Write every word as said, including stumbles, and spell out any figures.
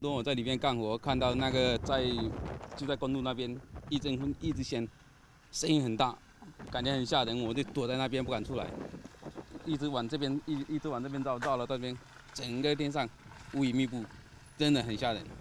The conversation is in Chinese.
如果我在里面干活，看到那个在就在公路那边一阵风一直掀，声音很大，感觉很吓人，我就躲在那边不敢出来，一直往这边一一直往这边绕，绕了这边，整个天上乌云密布，真的很吓人。